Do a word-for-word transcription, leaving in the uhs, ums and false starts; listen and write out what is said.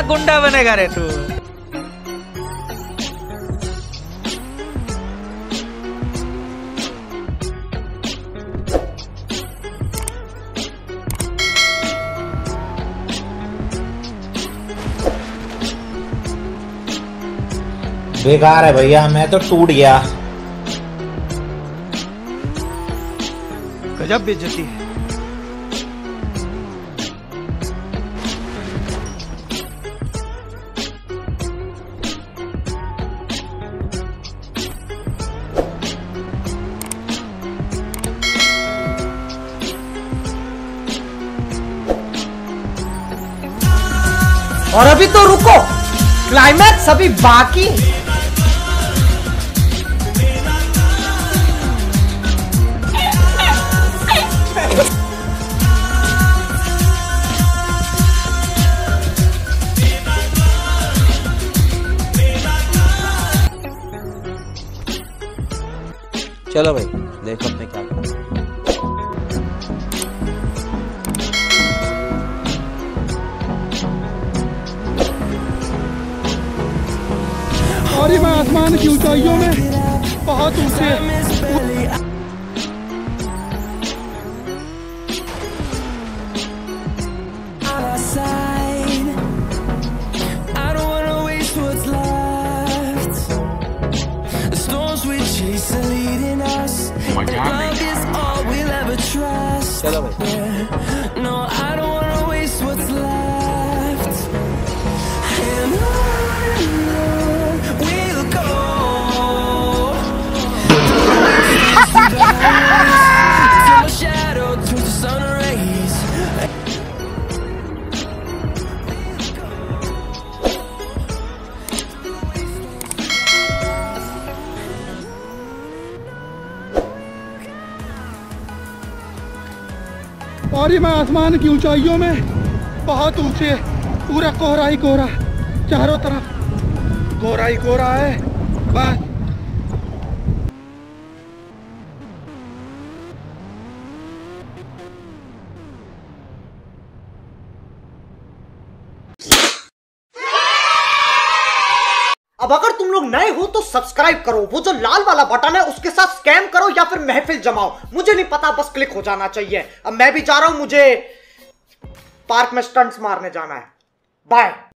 गुंडा बनेगा रे तू। बेकार है भैया, मैं तो टूट गया। गजब बेइज्जती है। और अभी तो रुको, क्लाइमैक्स अभी बाकी। चलो भाई देखो अपने क्या करना। और मैं आसमान की ऊंचाइयों में बहुत ऊंचे चलो भाई। और मैं आसमान की ऊंचाइयों में बहुत ऊंचे, पूरा कोहरा ही कोहरा, चारों तरफ कोहरा ही कोहरा है बस। अब अगर तुम लोग नए हो तो सब्सक्राइब करो, वो जो लाल वाला बटन है उसके साथ स्कैम करो या फिर महफिल जमाओ, मुझे नहीं पता, बस क्लिक हो जाना चाहिए। अब मैं भी जा रहा हूं, मुझे पार्क में स्टंट्स मारने जाना है। बाय।